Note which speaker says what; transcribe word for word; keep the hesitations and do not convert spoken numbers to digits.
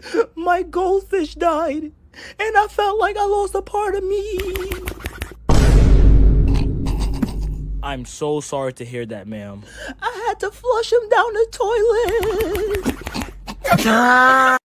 Speaker 1: My goldfish died, and I felt like I lost a part of me. I'm so sorry to hear that, ma'am. I had to flush him down the toilet.